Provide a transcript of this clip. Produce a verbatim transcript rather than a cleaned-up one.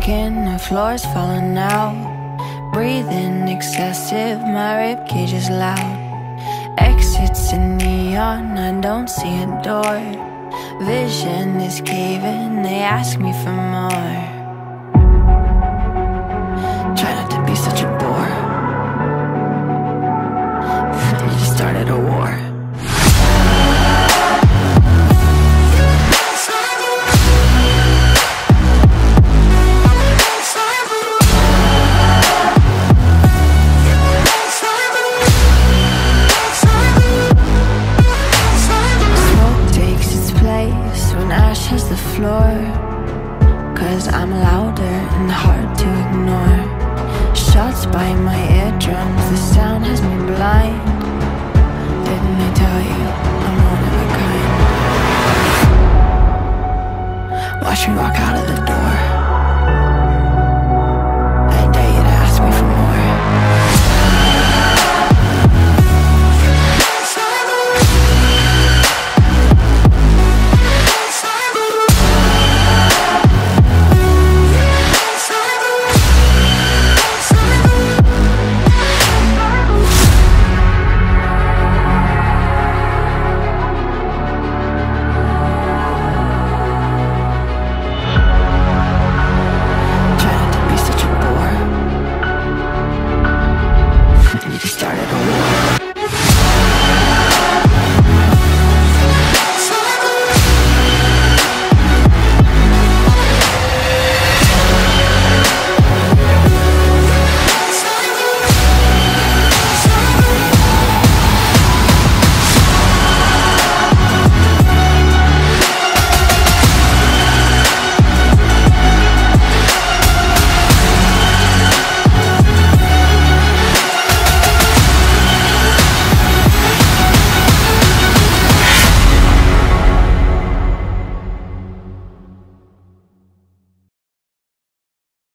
drinking, the floor's falling out. Breathing excessive, my ribcage is loud. Exits in neon, I don't see a door. Vision is caving, they ask me for more. Try not to be such a bore. You just started a war. Ashes the floor, cause I'm louder and hard to ignore. Shots by my eardrums, the sound has me blind. Didn't I tell you, I'm one of a kind? Watch me walk out of the door.